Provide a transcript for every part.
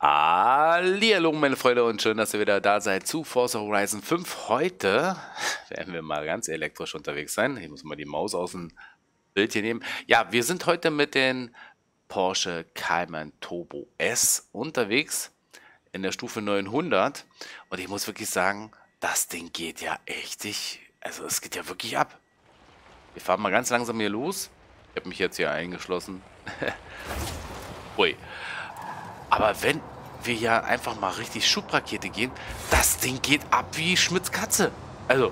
Hallihallo, meine Freunde, und schön, dass ihr wieder da seid zu Forza Horizon 5. Heute werden wir mal ganz elektrisch unterwegs sein. Ich muss mal die Maus aus dem Bild hier nehmen. Ja, wir sind heute mit den Porsche Cayman Turbo S unterwegs in der Stufe 900. Und ich muss wirklich sagen, das Ding geht ja echt, also es geht ja wirklich ab. Wir fahren mal ganz langsam hier los. Ich habe mich jetzt hier eingeschlossen. Ui. Aber wenn wir ja einfach mal richtig Schubrakete gehen, das Ding geht ab wie Schmitz Katze. Also,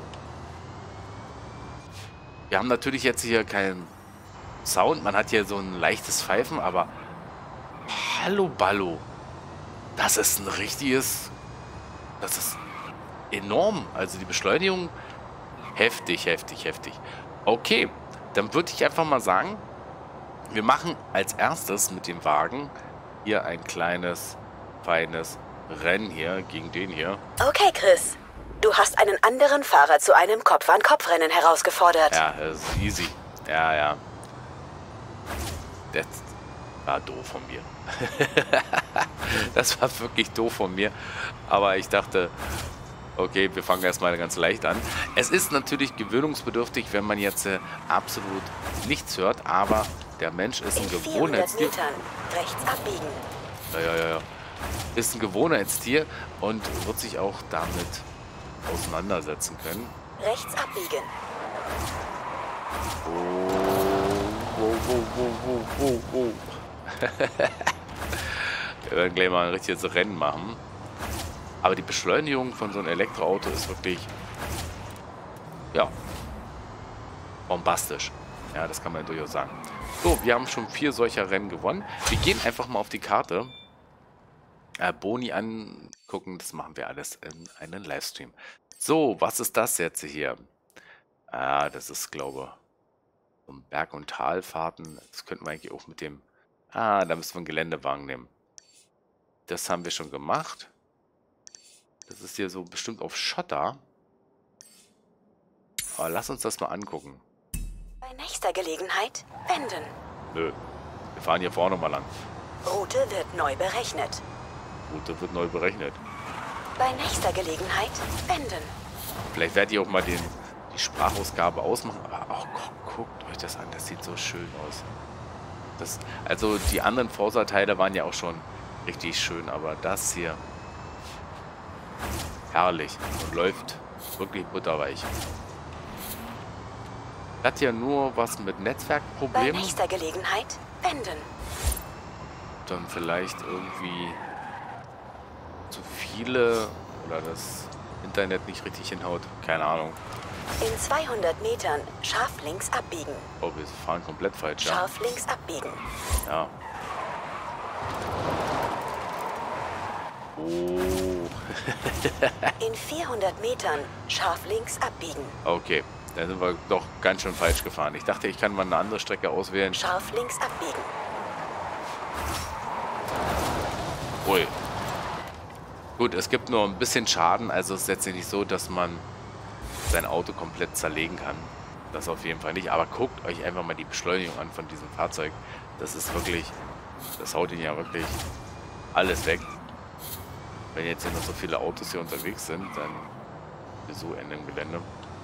wir haben natürlich jetzt hier keinen Sound. Man hat hier so ein leichtes Pfeifen, aber hallo Ballo. Das ist ein richtiges... Das ist enorm. Also die Beschleunigung, heftig, heftig, heftig. Okay, dann würde ich einfach mal sagen, wir machen als erstes mit dem Wagen hier ein kleines, feines Rennen hier gegen den hier. Okay, Chris. Du hast einen anderen Fahrer zu einem Kopf-an-Kopf-Rennen herausgefordert. Ja, das ist easy. Ja, ja. Das war doof von mir. Das war wirklich doof von mir. Aber ich dachte, okay, wir fangen erstmal ganz leicht an. Es ist natürlich gewöhnungsbedürftig, wenn man jetzt absolut nichts hört, aber der Mensch ist ein Gewohnheitstier. Rechts abbiegen. Ja. Ist ein Gewohnheitstier und wird sich auch damit auseinandersetzen können. Rechts abbiegen. Oh. Wir werden gleich mal ein richtiges Rennen machen. Aber die Beschleunigung von so einem Elektroauto ist wirklich, ja, bombastisch. Ja, das kann man durchaus sagen. So, wir haben schon 4 solcher Rennen gewonnen. Wir gehen einfach mal auf die Karte. Boni angucken, das machen wir alles in einem Livestream. So, was ist das jetzt hier? Das ist, glaube ich, so Berg- und Talfahrten. Das könnten wir eigentlich auch mit dem... da müssen wir einen Geländewagen nehmen. Das haben wir schon gemacht. Das ist hier so bestimmt auf Schotter. Aber lass uns das mal angucken. Bei nächster Gelegenheit wenden. Nö, wir fahren hier vorne mal lang. Route wird neu berechnet. Route wird neu berechnet. Bei nächster Gelegenheit wenden. Vielleicht werde ich auch mal die Sprachausgabe ausmachen. Aber auch guckt euch das an, das sieht so schön aus. Also die anderen Forza-Teile waren ja auch schon richtig schön, aber das hier herrlich und läuft wirklich butterweich. Hat ja nur was mit Bei Netzwerkproblemen. nächster Gelegenheit wenden. Dann vielleicht irgendwie zu viele oder das Internet nicht richtig hinhaut. Keine Ahnung. In 200 Metern scharf links abbiegen. Oh, wir fahren komplett falsch, ja. Scharf links abbiegen. Ja. Oh. In 400 Metern scharf links abbiegen. Okay, da sind wir doch ganz schön falsch gefahren. Ich dachte, ich kann mal eine andere Strecke auswählen. Scharf links abbiegen. Ui. Gut, es gibt nur ein bisschen Schaden, also es ist jetzt nicht so, dass man sein Auto komplett zerlegen kann. Das auf jeden Fall nicht. Aber guckt euch einfach mal die Beschleunigung an von diesem Fahrzeug. Das ist wirklich, das haut ihn ja wirklich alles weg. Wenn jetzt hier noch so viele Autos hier unterwegs sind, dann so in dem Gelände.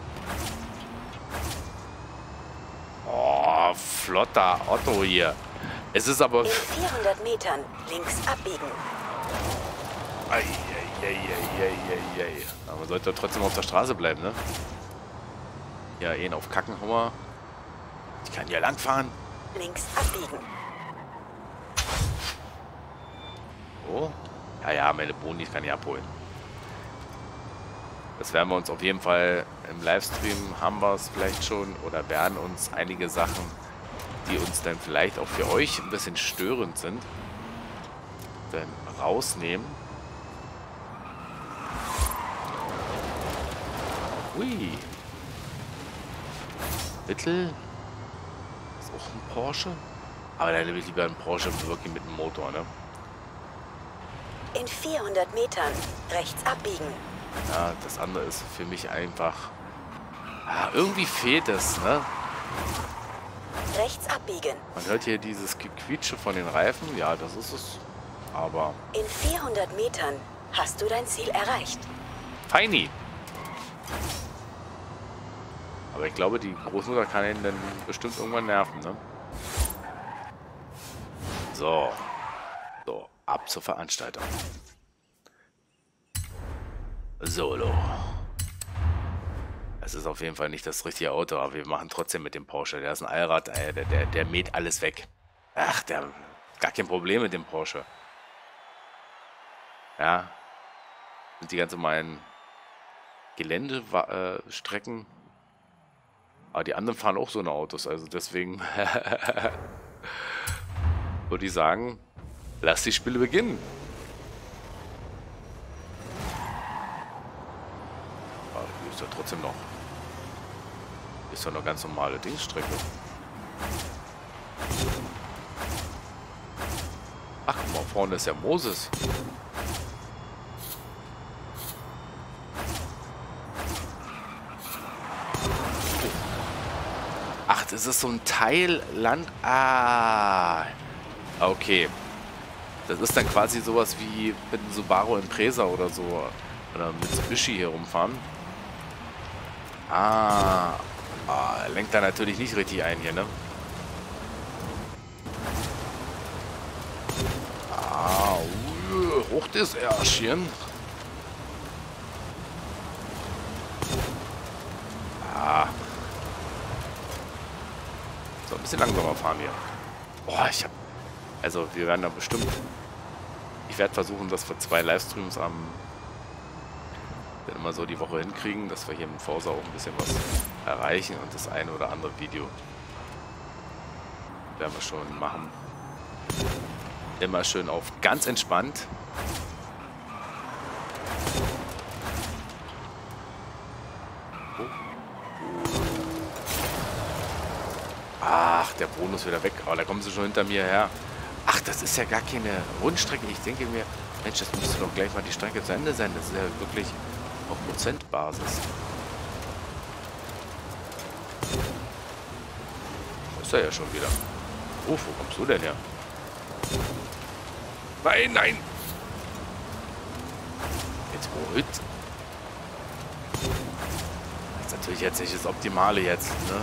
Oh, flotter Otto hier. Es ist aber... In 400 Metern links abbiegen. Aber man sollte trotzdem auf der Straße bleiben, ne? Ja, ihn auf Kackenhauer. Ich kann hier langfahren. Links abbiegen. Oh. Ja, meine Bonis kann ich abholen. Das werden wir uns auf jeden Fall im Livestream, haben wir es vielleicht schon, oder werden uns einige Sachen, die uns dann vielleicht auch für euch ein bisschen störend sind, dann rausnehmen. Ui. Mittel. Ist auch ein Porsche. Aber dann nehme ich lieber einen Porsche wirklich mit einem Motor, ne? In 400 Metern rechts abbiegen. Ja, das andere ist für mich einfach... irgendwie fehlt es, ne? Rechts abbiegen. Man hört hier dieses Gequietsche von den Reifen. Ja, das ist es. aber... In 400 Metern hast du dein Ziel erreicht. Feini! Aber ich glaube, die Großmutter kann ihn dann bestimmt irgendwann nerven, ne? So. So, ab zur Veranstaltung. Solo. Es ist auf jeden Fall nicht das richtige Auto, aber wir machen trotzdem mit dem Porsche. Der ist ein Allrad, der mäht alles weg. Ach, gar kein Problem mit dem Porsche. Ja. Sind die ganz normalen Geländestrecken. Aber die anderen fahren auch so eine Autos, also deswegen würde ich sagen, lass die Spiele beginnen. Aber hier ist ja trotzdem noch. Ist doch eine ganz normale Dingsstrecke. Ach, guck mal, vorne ist ja Moses. Ach, das ist so ein Teil Land. Ah. Okay. Das ist dann quasi sowas wie mit einem Subaru Impreza oder so. Oder Mitsubishi hier rumfahren. Ah. Ah, lenkt da natürlich nicht richtig ein hier, ne? Ah, hoch das Ärschchen. Ah. So, ein bisschen langsamer fahren wir. Boah, also, wir werden da bestimmt... Ich werde versuchen, dass wir 2 Livestreams dann immer so die Woche hinkriegen, dass wir hier im Forza auch ein bisschen was erreichen und das eine oder andere Video werden wir schon machen. Immer schön auf ganz entspannt. Ach, der Bonus wieder weg. Aber da kommen sie schon hinter mir her. Ach, das ist ja gar keine Rundstrecke. Ich denke mir, Mensch, das müsste doch gleich mal die Strecke zu Ende sein. Das ist ja wirklich auf Prozentbasis. Da ist er ja schon wieder. Oh, wo kommst du denn her? Nein, nein! Jetzt wohin? Das ist natürlich jetzt nicht das Optimale jetzt, ne?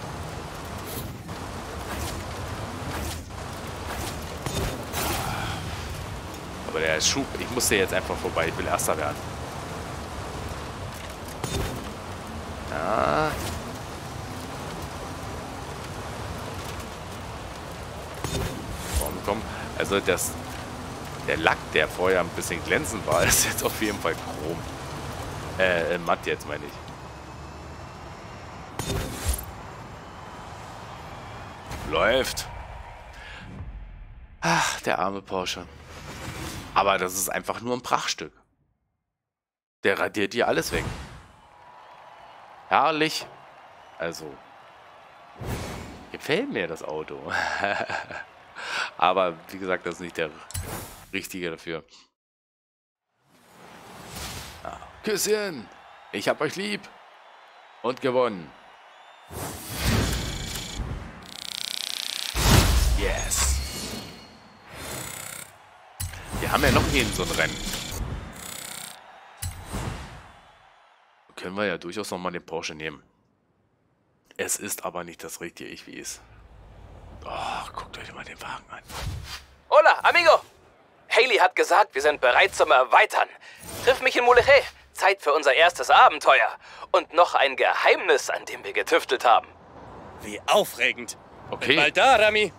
Aber der ist Schub. Ich musste jetzt einfach vorbei. Ich will Erster werden. Ja. Komm. Also der Lack, der vorher ein bisschen glänzend war, ist jetzt auf jeden Fall chrom. Matt jetzt, meine ich. Läuft. Ach, der arme Porsche. Aber das ist einfach nur ein Prachtstück. Der radiert dir alles weg. Herrlich. Also, gefällt mir das Auto. Aber wie gesagt, das ist nicht der richtige dafür. Ah, Küsschen. Ich hab euch lieb. Und gewonnen. Yes. Wir haben ja noch jeden so ein Rennen. Können wir ja durchaus noch mal den Porsche nehmen. Es ist aber nicht das richtige Ich wie es. Oh, guckt euch mal den Wagen an. Hola, amigo! Haley hat gesagt, wir sind bereit zum Erweitern. Triff mich in Mulegé. Zeit für unser erstes Abenteuer. Und noch ein Geheimnis, an dem wir getüftelt haben. Wie aufregend. Okay. Bin bald da, Rami.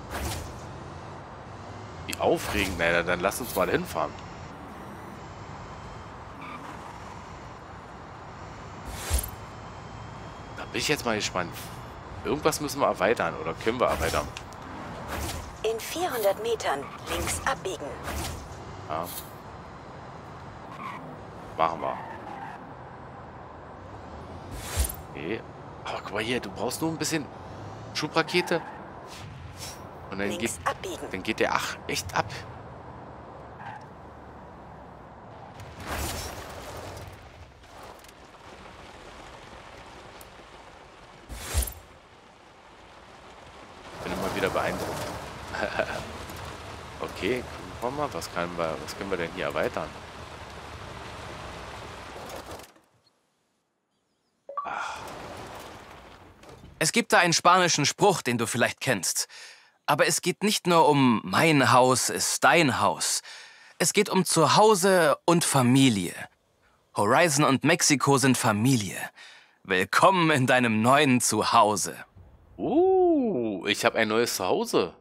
Wie aufregend, naja, dann lass uns mal hinfahren. Da bin ich jetzt mal gespannt. Irgendwas müssen wir erweitern oder können wir erweitern? In 400 Metern links abbiegen. Ja. Machen wir. Okay. Aber guck mal hier, du brauchst nur ein bisschen Schubrakete. Und dann Links abbiegen. dann geht der echt ab. Bin immer wieder beeindruckt. Okay, Schauen wir mal, was können wir denn hier erweitern? Es gibt da einen spanischen Spruch, den du vielleicht kennst. Aber es geht nicht nur um mein Haus ist dein Haus. Es geht um Zuhause und Familie. Horizon und Mexiko sind Familie. Willkommen in deinem neuen Zuhause. Ich habe ein neues Zuhause.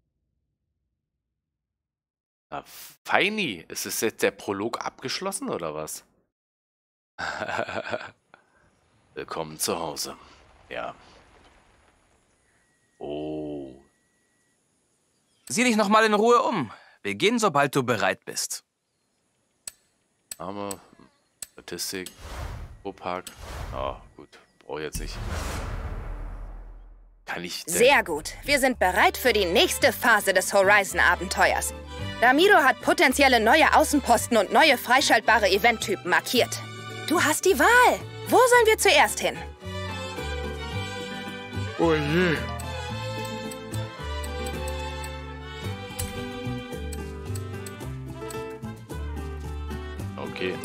Na, feini. Ist es jetzt der Prolog abgeschlossen oder was? Willkommen zu Hause. Ja. Oh. Sieh dich noch mal in Ruhe um. Wir gehen, sobald du bereit bist. Name, Statistik, Park. Ah, gut. Brauche jetzt nicht. Kann ich denn? Sehr gut. Wir sind bereit für die nächste Phase des Horizon-Abenteuers. Ramiro hat potenzielle neue Außenposten und neue freischaltbare Eventtypen markiert. Du hast die Wahl. Wo sollen wir zuerst hin? Oh je. Okay.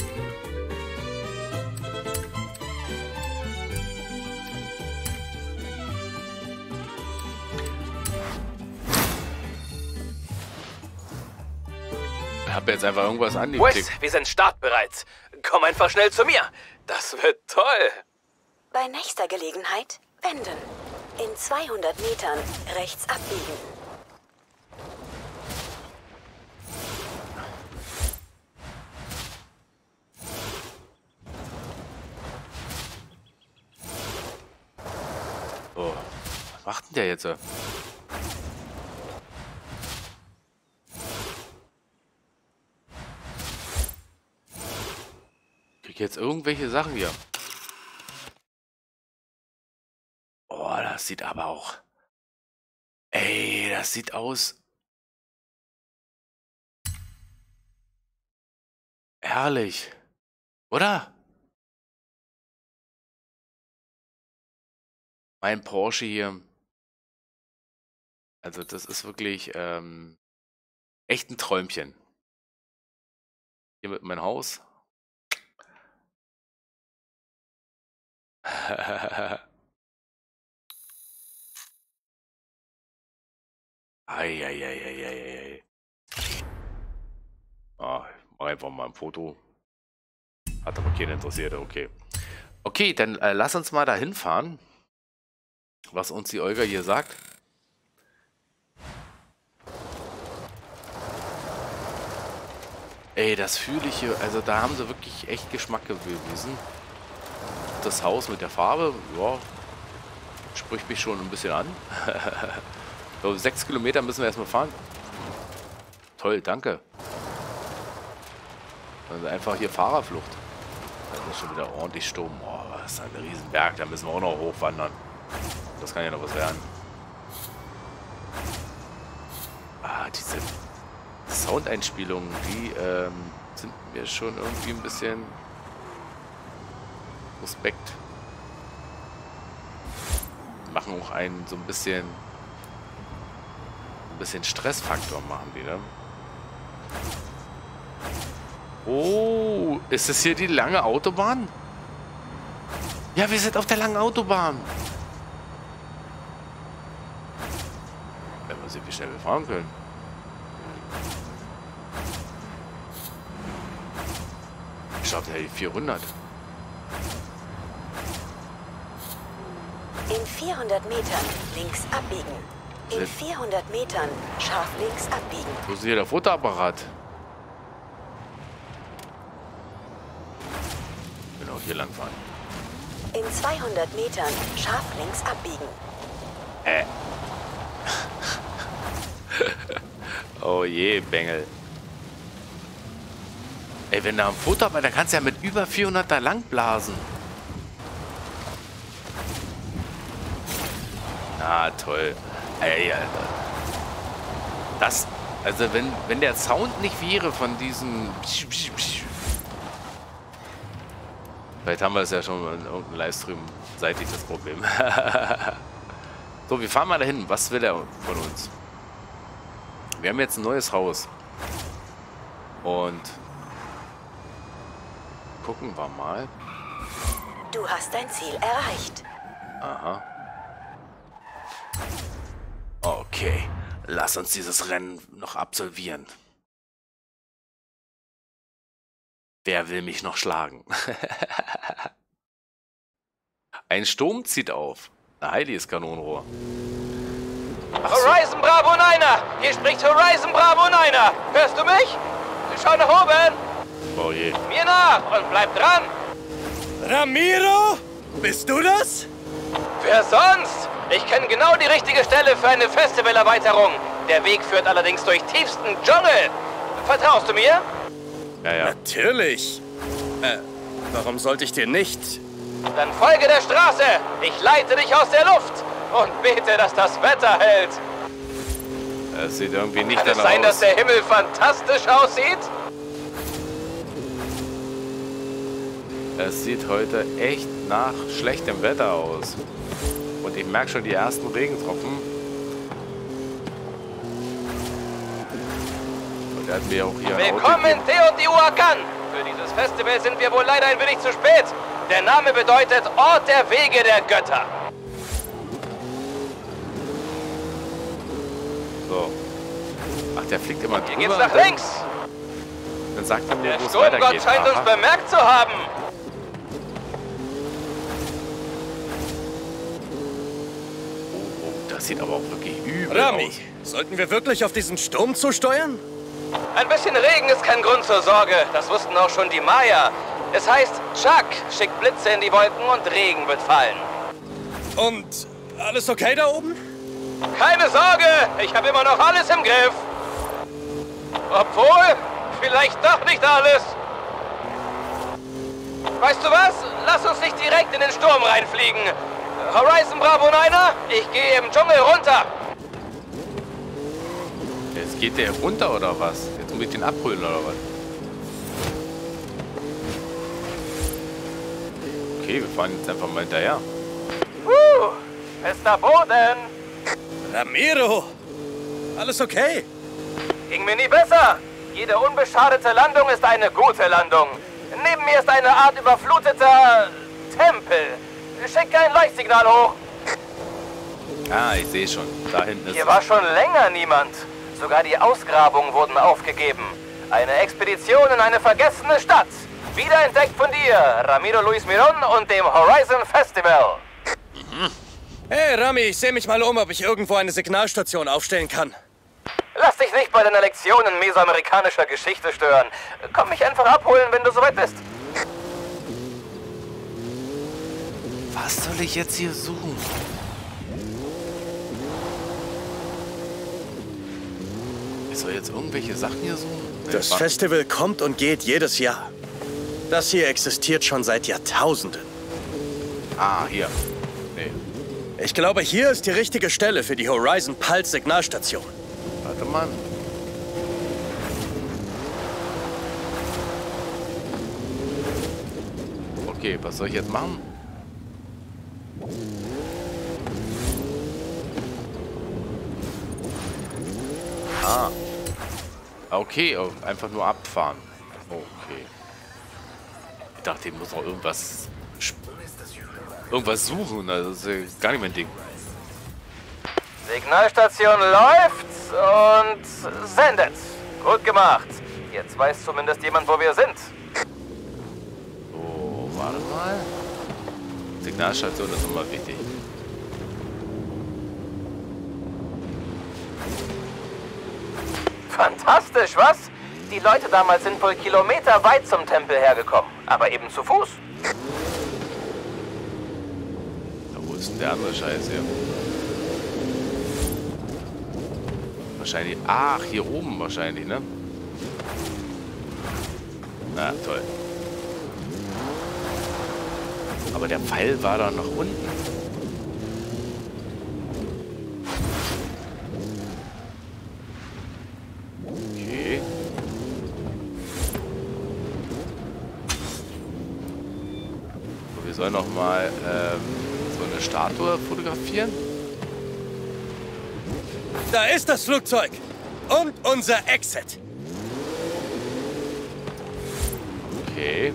Ich habe jetzt einfach irgendwas angeklickt. Wes, wir sind startbereit. Komm einfach schnell zu mir. Das wird toll. Bei nächster Gelegenheit wenden. In 200 Metern rechts abbiegen. Oh, was macht denn der jetzt? Ich krieg jetzt irgendwelche Sachen hier. Oh, das sieht aber auch... Ey, das sieht aus... Herrlich. Oder? Mein Porsche hier. Also das ist wirklich echt ein Träumchen. Hier mit meinem Haus. Eieieiei. Ah, ich mach einfach mal ein Foto. Hat aber keinen interessiert, okay. Okay, dann lass uns mal dahin fahren, was uns die Olga hier sagt. Ey, das fühle ich hier, also da haben sie wirklich echt Geschmack bewiesen. Das Haus mit der Farbe, ja, spricht mich schon ein bisschen an. So, 6 Kilometer müssen wir erstmal fahren. Toll, danke. Also einfach hier Fahrerflucht. Da ist schon wieder ordentlich Sturm. Oh, das ist ein Riesenberg, da müssen wir auch noch hochwandern. Das kann ja noch was werden. Ah, diese Soundeinspielungen, die sind mir schon irgendwie ein bisschen suspekt. Machen auch einen so ein bisschen Stressfaktor machen die, ne? Oh, ist das hier die lange Autobahn? Ja, wir sind auf der langen Autobahn. Wenn wir sehen, wie schnell wir fahren können. Ich schaffe ja die 400. In 400 Metern links abbiegen. In 400 Metern scharf links abbiegen. Wo ist hier der Fotoapparat? Genau, hier lang fahren. In 200 Metern scharf links abbiegen. Oh je, Bengel. Ey, wenn da ein Fotoapparat, dann kannst du ja mit über 400 da lang blasen. Na, toll. Ey, Alter. Das, also wenn der Sound nicht wäre von diesem... Vielleicht haben wir es ja schon in irgendeinem Livestream seitig das Problem. So, wir fahren mal dahin. Was will er von uns? Wir haben jetzt ein neues Haus. Und gucken wir mal. Du hast dein Ziel erreicht. Aha. Okay, lass uns dieses Rennen noch absolvieren. Wer will mich noch schlagen? Ein Sturm zieht auf. Ein heiliges Kanonenrohr. Ach so. Horizon Bravo 9er! Hier spricht Horizon Bravo 9er! Hörst du mich? Schau nach oben! Oh je. Mir nach und bleib dran! Ramiro? Bist du das? Wer sonst? Ich kenne genau die richtige Stelle für eine Festivalerweiterung. Der Weg führt allerdings durch tiefsten Dschungel. Vertraust du mir? Ja, ja. Natürlich. Warum sollte ich dir nicht? Dann folge der Straße. Ich leite dich aus der Luft und bete, dass das Wetter hält. Es sieht irgendwie nicht Kann es danach sein, aus. dass der Himmel fantastisch aussieht? Es sieht heute echt nach schlechtem Wetter aus. Und ich merke schon die ersten Regentropfen. Und er hat mir auch hier ein Auto Willkommen in gegeben. Teotihuacan. Für dieses Festival sind wir wohl leider ein wenig zu spät. Der Name bedeutet Ort der Wege der Götter. So. Ach, der fliegt immer Hier drüber. geht's nach links. Dann sagt er mir, Der wo es Sturmgott weitergeht. scheint uns Aha. bemerkt zu haben. Oh, das sieht aber auch wirklich übel Rami, aus. sollten wir wirklich auf diesen Sturm zusteuern? Ein bisschen Regen ist kein Grund zur Sorge. Das wussten auch schon die Maya. Es heißt, Chuck schickt Blitze in die Wolken und Regen wird fallen. Und alles okay da oben? Keine Sorge, ich habe immer noch alles im Griff. Obwohl, vielleicht doch nicht alles. Weißt du was? Lass uns nicht direkt in den Sturm reinfliegen. Horizon Bravo 9er, ich gehe im Dschungel runter. Jetzt geht der runter oder was? Jetzt muss ich den abholen oder was? Okay, wir fahren jetzt einfach mal hinterher. Fester Boden. Ramiro! Alles okay? Ging mir nie besser. Jede unbeschadete Landung ist eine gute Landung. Neben mir ist eine Art überfluteter Tempel. Schick ein Leuchtsignal hoch. Ah, ich sehe schon. Da hinten ist... Hier war schon länger niemand. Sogar die Ausgrabungen wurden aufgegeben. Eine Expedition in eine vergessene Stadt. Wiederentdeckt von dir, Ramiro Luis Miron und dem Horizon Festival. Hey Rami, ich sehe mich mal um, ob ich irgendwo eine Signalstation aufstellen kann. Lass dich nicht bei deiner Lektion in mesoamerikanischer Geschichte stören. Komm mich einfach abholen, wenn du soweit bist. Was soll ich jetzt hier suchen? Ich soll jetzt irgendwelche Sachen hier suchen? Nee, Das warte. Festival kommt und geht jedes Jahr. Das hier existiert schon seit Jahrtausenden. Ah, hier. Nee, Ich glaube, hier ist die richtige Stelle für die Horizon Pulse Signalstation. warte mal. Okay, was soll ich jetzt machen? Ah. Okay, einfach nur abfahren. Okay. Ich dachte, ich muss noch irgendwas suchen. Das ist ja gar nicht mein Ding. Signalstation läuft und sendet. Gut gemacht. Jetzt weiß zumindest jemand, wo wir sind. So, warte mal. Signalstation ist immer wichtig. Fantastisch, was? Die Leute damals sind wohl kilometerweit zum Tempel hergekommen, aber eben zu Fuß. Da, wo ist denn der andere Scheiß hier? Wahrscheinlich. Ach, hier oben wahrscheinlich, ne? Na, toll. Aber der Pfeil war da nach unten. Okay. So, wir sollen noch mal so eine Statue fotografieren. Da ist das Flugzeug. Und unser Exit. Okay.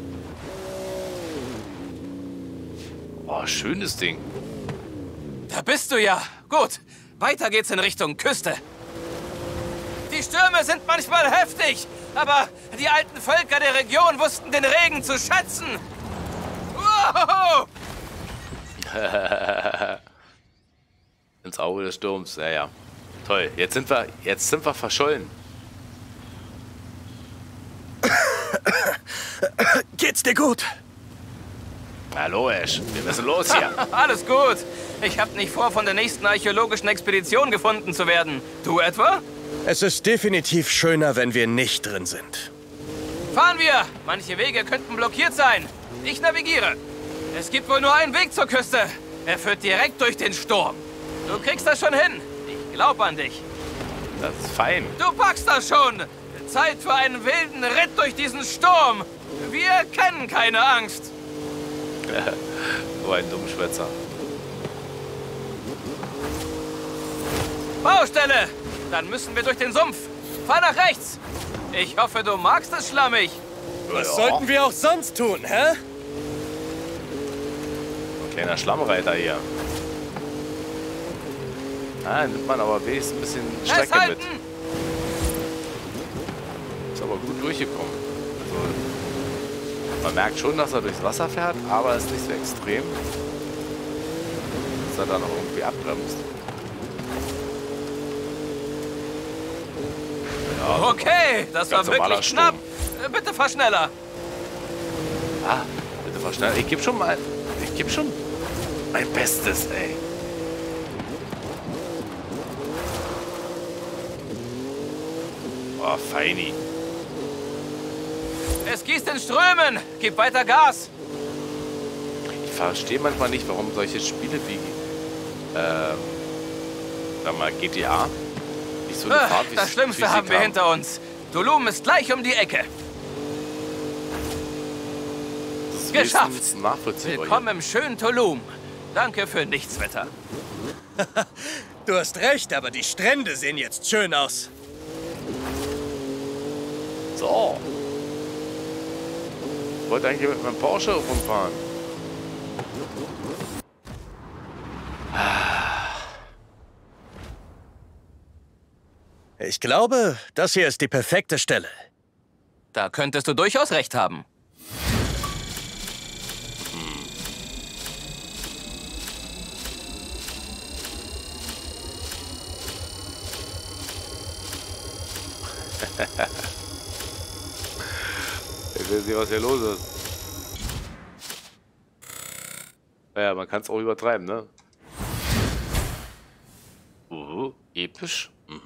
Oh, schönes Ding. Da bist du ja. Gut, weiter geht's in Richtung Küste. Die Stürme sind manchmal heftig, aber die alten Völker der Region wussten den Regen zu schätzen. Wow! Ins Auge des Sturms, ja, ja. Toll, jetzt sind wir verschollen. Geht's dir gut? Hallo, Ash. Wir müssen los hier. Alles gut. Ich habe nicht vor, von der nächsten archäologischen Expedition gefunden zu werden. Du etwa? Es ist definitiv schöner, wenn wir nicht drin sind. Fahren wir! Manche Wege könnten blockiert sein. Ich navigiere. Es gibt wohl nur einen Weg zur Küste. Er führt direkt durch den Sturm. Du kriegst das schon hin. Ich glaube an dich. Das ist fein. Du packst das schon. Zeit für einen wilden Ritt durch diesen Sturm. Wir kennen keine Angst. So ein Dummschwätzer. Baustelle! Dann müssen wir durch den Sumpf. Fahr nach rechts. Ich hoffe, du magst es schlammig. Was sollten wir auch sonst tun, hä? Ein kleiner Schlammreiter hier. Ah, nimmt man aber wenigstens ein bisschen Strecke mit. Festhalten! Ist aber gut durchgekommen. Also, man merkt schon, dass er durchs Wasser fährt, aber es ist nicht so extrem, dass er da noch irgendwie abbremst. Ja, Okay, das war ganz normaler wirklich knapp. Bitte fahr schneller. ah, bitte fahr schnell. Ich gebe schon mein Bestes, ey. Oh, feini. Es gießt in Strömen. Gib weiter Gas. Ich verstehe manchmal nicht, warum solche Spiele wie sag mal, GTA nicht so eine Fahrt wie Das Schlimmste haben wir hinter uns. Tulum ist gleich um die Ecke. Das ist Geschafft. wenigstens nachvollziehbar. Willkommen im schönen Tulum. Danke für Nichtswetter. Du hast recht, aber die Strände sehen jetzt schön aus. So. Ich wollte eigentlich mit meinem Porsche rumfahren. Ich glaube, das hier ist die perfekte Stelle. Da könntest du durchaus recht haben. Ich will sehen, was hier los ist. Naja, man kann es auch übertreiben, ne? Episch.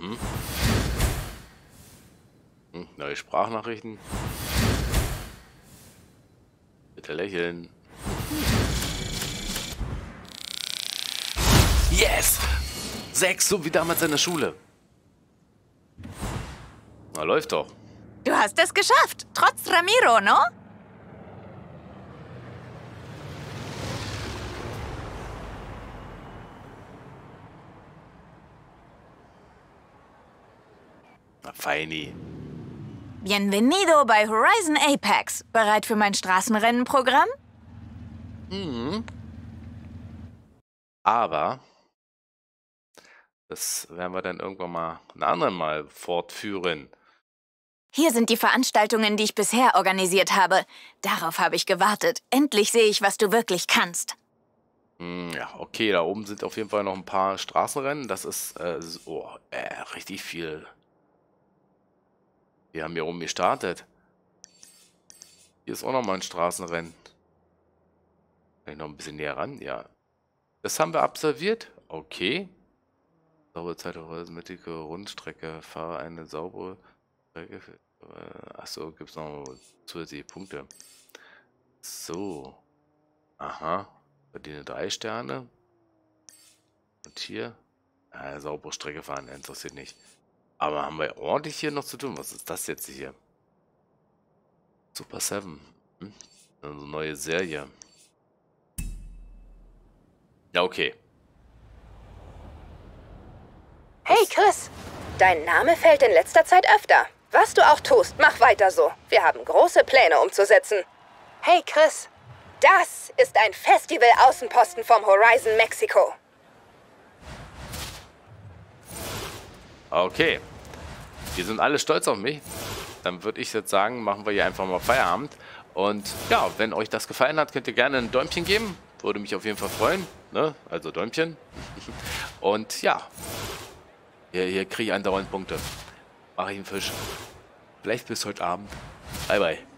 Neue Sprachnachrichten. Bitte lächeln. Yes! 6, so wie damals in der Schule. Na, läuft doch. Du hast es geschafft, trotz Ramiro, no? Na, feini. Bienvenido bei Horizon Apex. Bereit für mein Straßenrennenprogramm? Aber das werden wir dann irgendwann mal ein anderes Mal fortführen. Hier sind die Veranstaltungen, die ich bisher organisiert habe. Darauf habe ich gewartet. Endlich sehe ich, was du wirklich kannst. Ja, okay, da oben sind auf jeden Fall noch ein paar Straßenrennen. Das ist richtig viel. Wir haben hier oben gestartet. Hier ist auch noch mal ein Straßenrennen. Kann ich noch ein bisschen näher ran? Ja. Das haben wir absolviert. Okay. Saubere Zeit auf mittige Rundstrecke. Fahre eine saubere Strecke. Achso, gibt es noch zusätzliche Punkte. So. Aha. Verdiene 3 Sterne. Und hier. Saubere Strecke fahren, interessiert nicht. Aber haben wir ordentlich hier noch zu tun. Was ist das jetzt hier? Super 7. Also neue Serie. Ja, okay. Hey Chris, dein Name fällt in letzter Zeit öfter. Was du auch tust, mach weiter so. Wir haben große Pläne umzusetzen. Hey Chris, das ist ein Festival-Außenposten vom Horizon Mexiko. Okay. Die sind alle stolz auf mich. Dann würde ich jetzt sagen, machen wir hier einfach mal Feierabend. Und ja, wenn euch das gefallen hat, könnt ihr gerne ein Däumchen geben. Würde mich auf jeden Fall freuen. Ne? Also Däumchen. Und ja, hier kriege ich andauernd Punkte. Mache ich einen Fisch. Vielleicht bis heute Abend. Bye, bye.